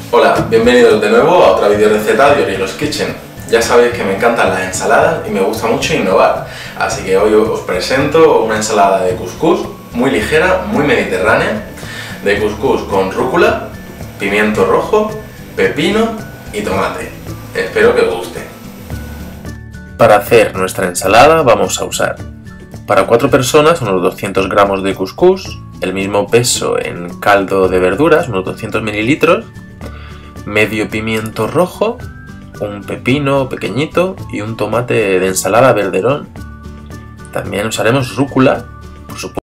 Hola, bienvenidos de nuevo a otra video receta de Orilos Kitchen. Ya sabéis que me encantan las ensaladas y me gusta mucho innovar, así que hoy os presento una ensalada de cuscús muy ligera, muy mediterránea, de cuscús con rúcula, pimiento rojo, pepino y tomate. Espero que os guste. Para hacer nuestra ensalada vamos a usar para 4 personas unos 200 gramos de cuscús, el mismo peso en caldo de verduras, unos 200 mililitros, medio pimiento rojo, un pepino pequeñito y un tomate de ensalada verderón. También usaremos rúcula, por supuesto.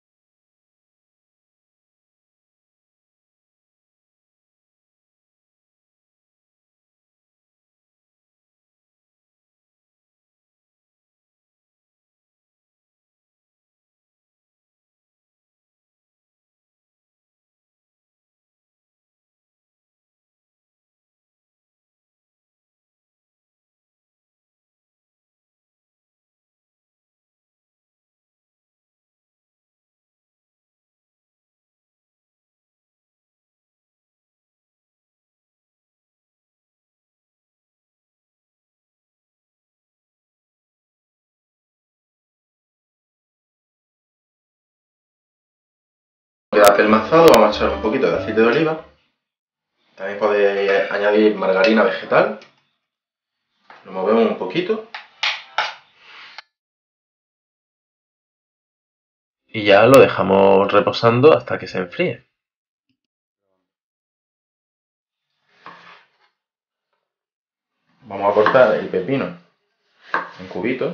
De apelmazado vamos a echar un poquito de aceite de oliva. También podéis añadir margarina vegetal. Lo movemos un poquito. Y ya lo dejamos reposando hasta que se enfríe. Vamos a cortar el pepino en cubitos.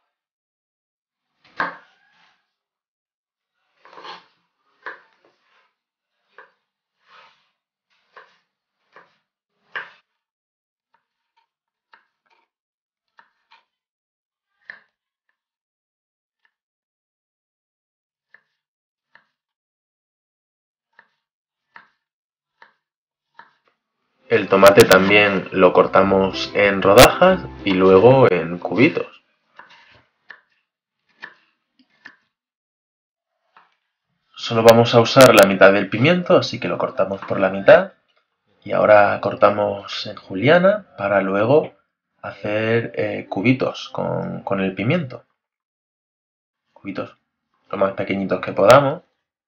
El tomate también lo cortamos en rodajas y luego en cubitos. Solo vamos a usar la mitad del pimiento, así que lo cortamos por la mitad. Y ahora cortamos en juliana para luego hacer cubitos con el pimiento. Cubitos lo más pequeñitos que podamos.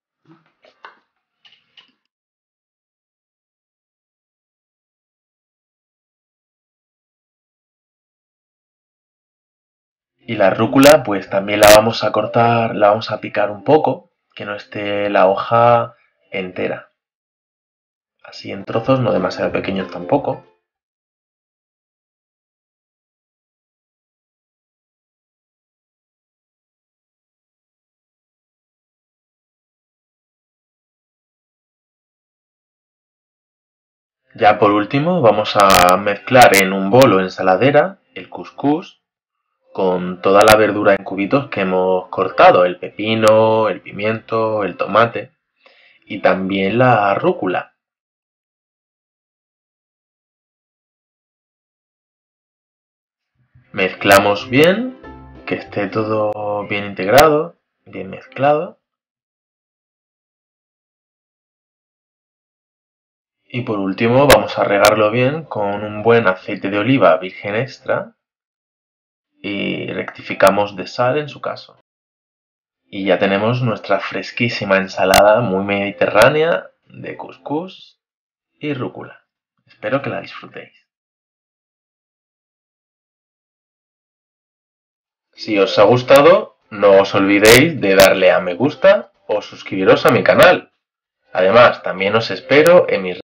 Y la rúcula pues también la vamos a cortar, la vamos a picar un poco, que no esté la hoja entera. Así en trozos, no demasiado pequeños tampoco. Ya por último vamos a mezclar en un bol o ensaladera el cuscús con toda la verdura en cubitos que hemos cortado, el pepino, el pimiento, el tomate y también la rúcula. Mezclamos bien, que esté todo bien integrado, bien mezclado. Y por último vamos a regarlo bien con un buen aceite de oliva virgen extra y rectificamos de sal en su caso. Y ya tenemos nuestra fresquísima ensalada muy mediterránea de cuscús y rúcula. Espero que la disfrutéis. Si os ha gustado, no os olvidéis de darle a me gusta o suscribiros a mi canal. Además, también os espero en mis